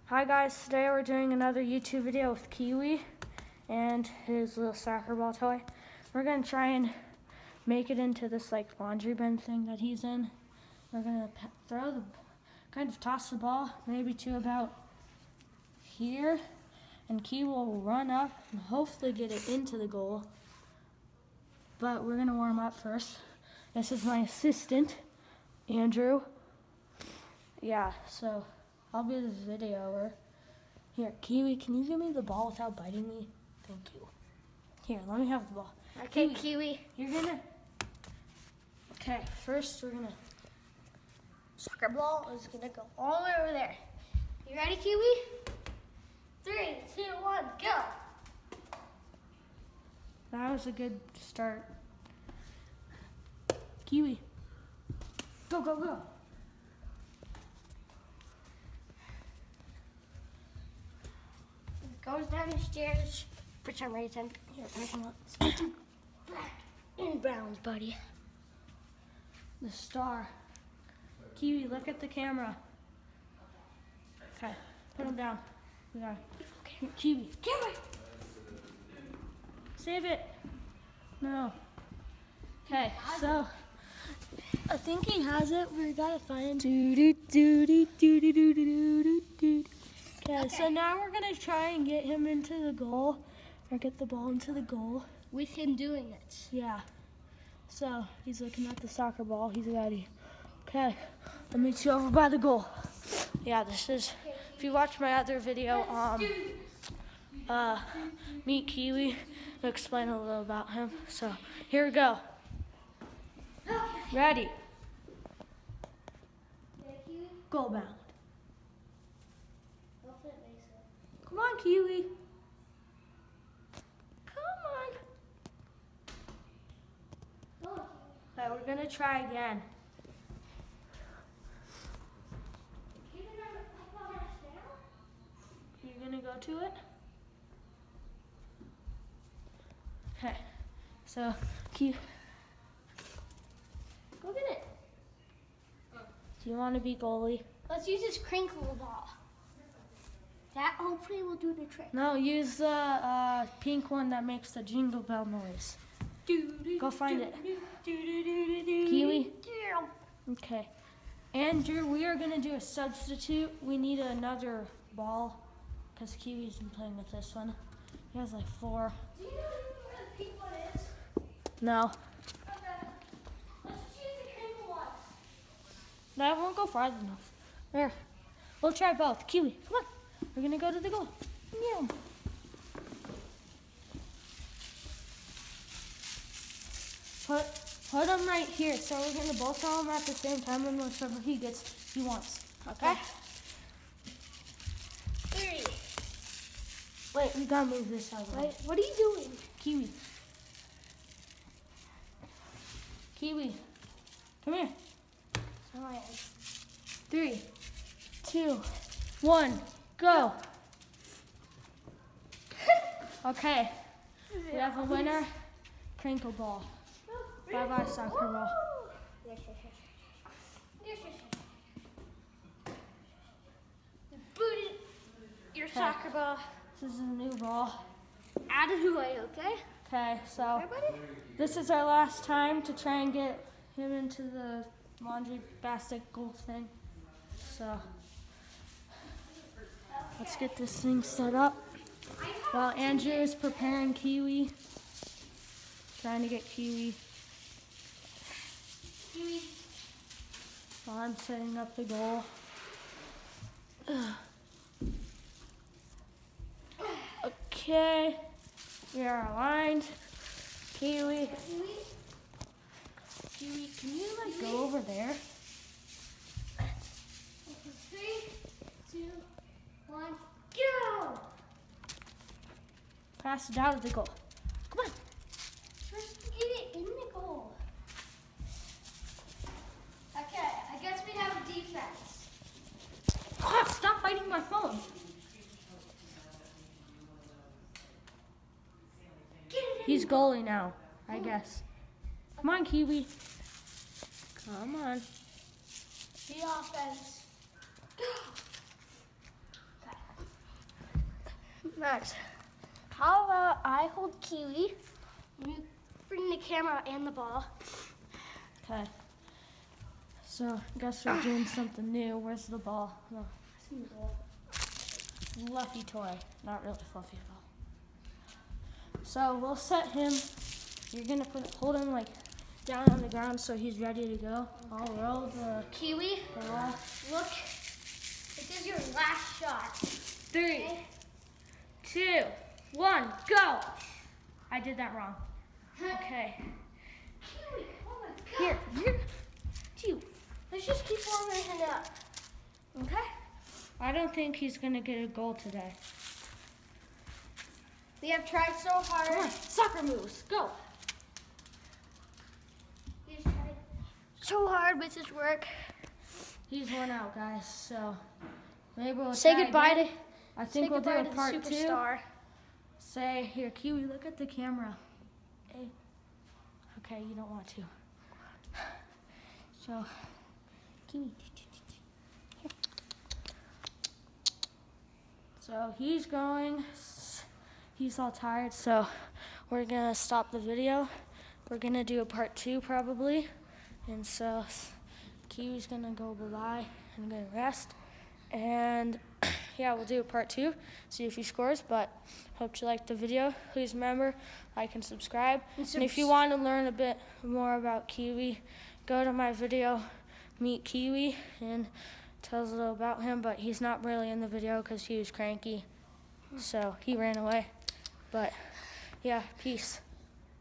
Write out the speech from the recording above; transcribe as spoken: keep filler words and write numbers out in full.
Hi guys, today we're doing another YouTube video with Kiwi and his little soccer ball toy. We're gonna try and make it into this like laundry bin thing that he's in. We're gonna throw the, kind of toss the ball maybe to about here, and Kiwi will run up and hopefully get it into the goal. But we're gonna warm up first. This is my assistant, Andrew. Yeah, so I'll be the videoer. Here, Kiwi, can you give me the ball without biting me? Thank you. Here, let me have the ball. Okay, Kiwi. Kiwi. You're gonna... Okay, first we're gonna... Soccer ball is gonna go all the way over there. You ready, Kiwi? Three, two, one, go! That was a good start. Kiwi. Go, go, go. Goes down the stairs for some reason. Here, pack him up. In bounds, buddy. The star. Kiwi, look at the camera. Okay, put him down. We got it. Okay. Kiwi. Kiwi! Save it. No. Okay, so I think he has it. We gotta find. Do do do do do do do do do do. Okay, okay, so now we're gonna try and get him into the goal, or get the ball into the goal. With him doing it. Yeah. So he's looking at the soccer ball. He's ready. Okay, let me meet you over by the goal. Yeah, this is. If you watch my other video, um, uh, meet Kiwi, I'll explain a little about him. So here we go. Ready. Goal bound. Come on, Kiwi. Come on. Okay, we're gonna try again. You're gonna go to it? Okay, so Kiwi. Go get it. Do you want to be goalie? Let's use this crinkle ball. That hopefully will do the trick. No, use the uh, pink one that makes the jingle bell noise. Go find it. Kiwi? Okay. Andrew, we are going to do a substitute. We need another ball because Kiwi's been playing with this one. He has like four. Do you know where the pink one is? No. Okay. Let's just use the crinkle one. That won't go far enough. There. We'll try both. Kiwi, come on. We're gonna go to the goal. Yeah. Put put them right here. So we're gonna both throw them at the same time, and whichever he gets, he wants. Okay. Three. Wait, we gotta move this out of the way. Wait, what are you doing? Kiwi. Kiwi. Come here. Oh, Three, two, one. Go. Okay, we have a winner, crinkle ball. Bye-bye, soccer ball. Yes, yes, yes. Yes, yes, yes. You booted your Okay. soccer ball This is a new ball. out of the way, okay? Okay, so Okay, buddy? this is our last time to try and get him into the laundry basket goal thing. So let's get this thing set up. While Andrew is preparing Kiwi, trying to get Kiwi. Kiwi. While I'm setting up the goal. Okay, we are aligned. Kiwi. Kiwi. Kiwi, can you like go over there? Three, two, one, go! Pass it out of the goal. Come on. First, get it in the goal. Okay, I guess we have a defense. Oh, stop biting my phone. Get it in. He's goalie now, I guess. Come on, Kiwi. Come on. The offense. Okay. Max, how about I hold Kiwi? You bring the camera and the ball. Okay. So, I guess we're doing something new. Where's the ball? No, I see the ball. Fluffy toy. Not really fluffy at all. So, we'll set him. You're going to put hold him like down on the ground so he's ready to go. I'll roll the Kiwi, ball. look. This is your last shot. Three, Okay? two, one, go! I did that wrong. Okay. Kiwi, oh my God. Here, here. Two. Let's just keep warming it up. Okay? I don't think he's gonna get a goal today. We have tried so hard. Come on, soccer moves, go! He's tried so hard with his work. He's worn out, guys. So maybe we'll Say try goodbye again. to. I think say we'll do goodbye a to the part two. superstar. Say here, Kiwi, look at the camera. Hey. Okay, you don't want to. So, Kiwi. So he's going. He's all tired, so we're gonna stop the video. We're gonna do a part two probably, and so Kiwi's gonna go bye-bye and gonna rest, and yeah, we'll do a part two, see if he scores. But hope you liked the video. Please remember, like and subscribe. And, and if you want to learn a bit more about Kiwi, go to my video, Meet Kiwi, and tells a little about him. But he's not really in the video because he was cranky, so he ran away. But yeah, peace.